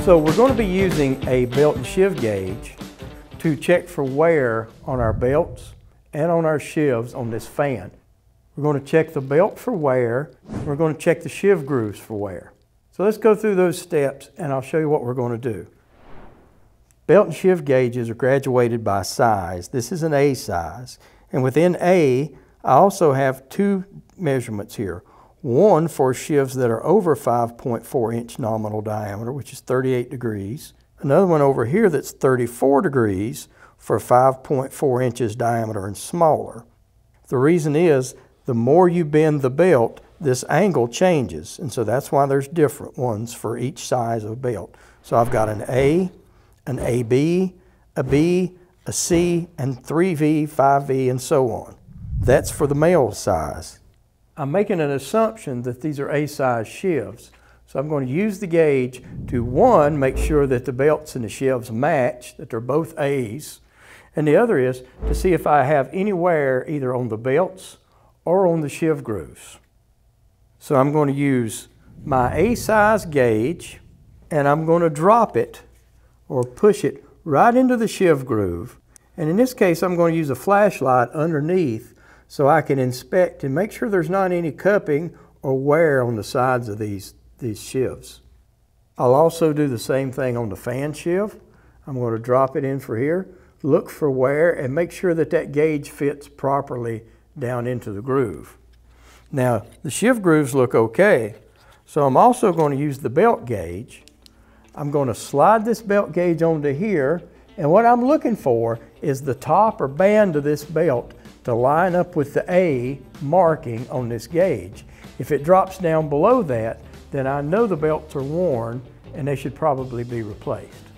So we're going to be using a belt and sheave gauge to check for wear on our belts and on our sheaves on this fan. We're going to check the belt for wear. We're going to check the sheave grooves for wear. So let's go through those steps and I'll show you what we're going to do. Belt and sheave gauges are graduated by size. This is an A size. And within A, I also have two measurements here. One for sheaves that are over 5.4 inch nominal diameter, which is 38 degrees. Another one over here that's 34 degrees for 5.4 inches diameter and smaller. The reason is, the more you bend the belt, this angle changes. And so that's why there's different ones for each size of belt. So I've got an A, an AB, a B, a C, and 3V, 5V, and so on. That's for the male size. I'm making an assumption that these are A-size sheaves. So I'm going to use the gauge to, one, make sure that the belts and the sheaves match, that they're both A's. And the other is to see if I have any wear either on the belts or on the sheave grooves. So I'm going to use my A-size gauge and I'm going to drop it or push it right into the sheave groove. And in this case, I'm going to use a flashlight underneath so I can inspect and make sure there's not any cupping or wear on the sides of these sheaves. I'll also do the same thing on the fan sheave. I'm going to drop it in for here, look for wear, and make sure that that gauge fits properly down into the groove. Now, the sheave grooves look okay, so I'm also going to use the belt gauge. I'm going to slide this belt gauge onto here, and what I'm looking for is the top or band of this belt to line up with the A marking on this gauge. If it drops down below that, then I know the belts are worn and they should probably be replaced.